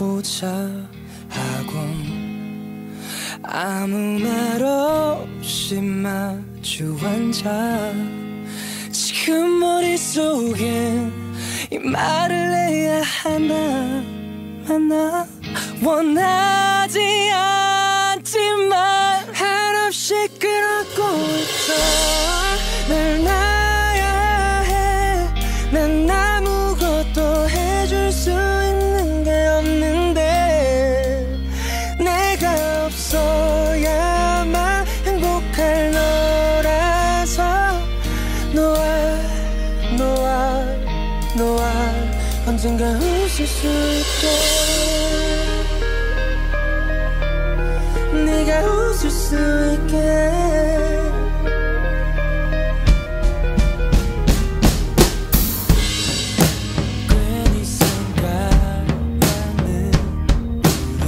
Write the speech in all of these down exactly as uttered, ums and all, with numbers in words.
보자 하고 아무 말 없이 마주 앉아 지금 머릿속엔 이 말을 해야 하나 마나 원하지 않지만 한없이 끌어고 있어 날 놔야 해 난 아무것도 해줄 수 있는 게 없는데 내가 없어야만 행복할 너라서 너와 너와 너와 언젠가 웃을 수 있게 네가 웃을 수 있게 괜히 생각나는 우리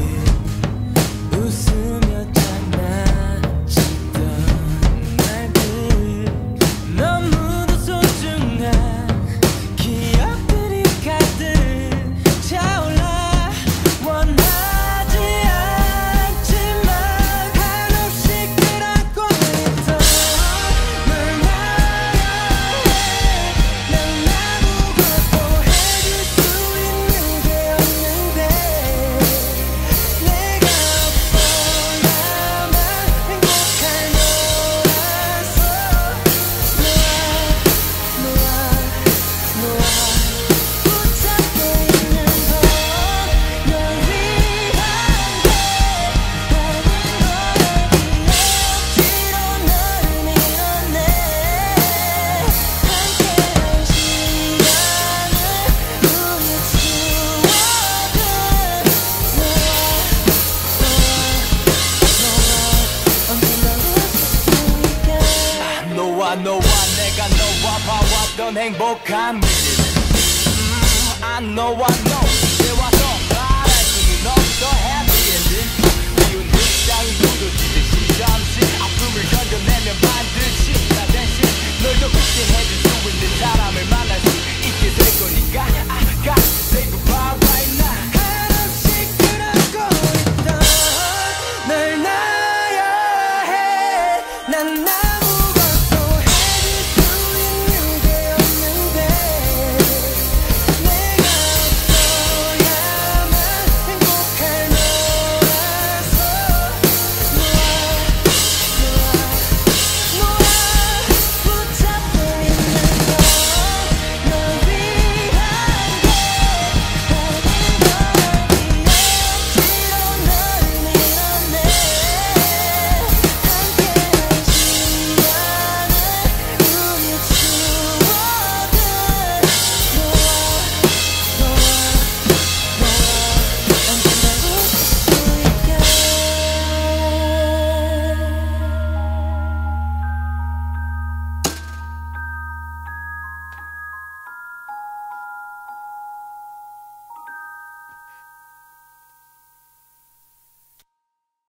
웃으며 장난치던 날들 너무도 소중한 기억들이 가득 차올라 원하지 않지만 한없이 끌어안고 있던 널 놔야 해 난 아무것도 해줄 수 있는 게 없는데 내가 없어야만 행복할 너라서 너와 너와 너와 붙잡고 있는 건 널 위한 게 아닌 거에 기억지로 너를 밀어내 함께한 시간을 우리 추억은 너와 너와 언젠가 웃을 수 있게 너와 너와 내가 너와 봐왔던 행복한 미래 음, I know I know 이제와